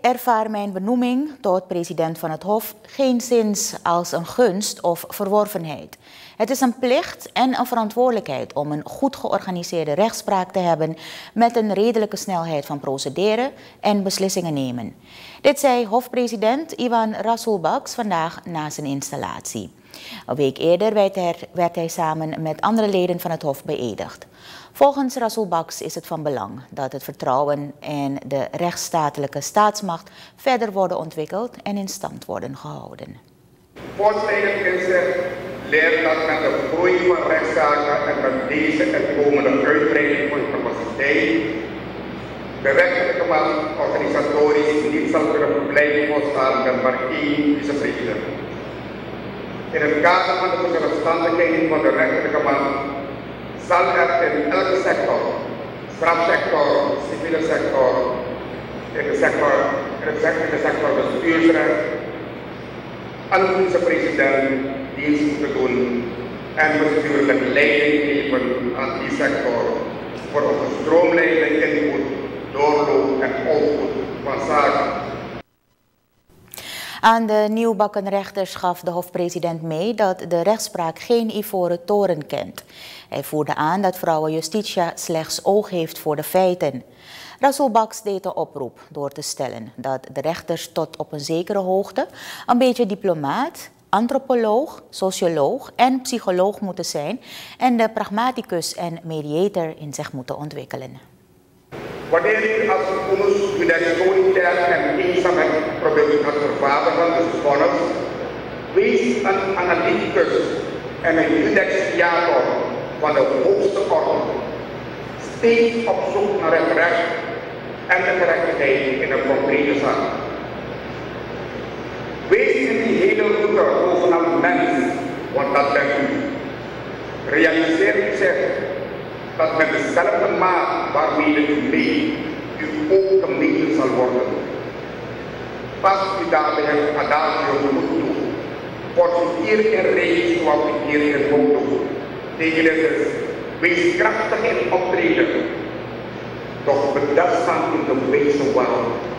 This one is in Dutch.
ervaar mijn benoeming tot president van het Hof geenszins als een gunst of verworvenheid. Het is een plicht en een verantwoordelijkheid om een goed georganiseerde rechtspraak te hebben met een redelijke snelheid van procederen en beslissingen nemen. Dit zei hofpresident Iwan Rasulbaks vandaag na zijn installatie. Een week eerder werd hij samen met andere leden van het Hof beëdigd. Volgens Rasulbaks is het van belang dat het vertrouwen en de rechtsstatelijke staatsmacht verder worden ontwikkeld en in stand worden gehouden. Voortschrijdend inzicht leert dat met de groei van rechtszaken en met deze en komende uitbreiding van capaciteit de rechterlijke macht organisatorisch niet zal kunnen blijven volstaan met maar één vicepresident. In het kader van de zelfstandigheid van de rechterlijke macht zal er in elke sector, strafsector, civiele sector, in de sector bestuursrecht, een vicepresident dienst moeten doen en bestuurlijk leiding geven aan die sector voor een gestroomlijnde input, doorloop en output van zaken. Aan de nieuwbakken rechters gaf de hofpresident mee dat de rechtspraak geen ivoren toren kent. Hij voerde aan dat vrouwen Justitia slechts oog heeft voor de feiten. Rasulbaks deed een oproep door te stellen dat de rechters tot op een zekere hoogte een beetje diplomaat, antropoloog, socioloog en psycholoog moeten zijn en de pragmaticus en mediator in zich moeten ontwikkelen. Wanneer u als een onderzoek de solitair en eenzaamheid probeert te vervaardigen, dus vonnis, wees een analyticus en een judexiator van de hoogste orde, steeds op zoek naar het recht en de gerechtigheid in een concrete zaak. Wees in die hele route bovenal mens, want dat bent u. Realiseer u zich dat met dezelfde maat waarmee u meet, u ook gemeten zal worden. Pas u daarbij het adagio goed toe. Portieer in reis zoals u hier in modo. Tegen dit is, wees krachtig in optreden, doch bedachtzaam in de wijze waarom.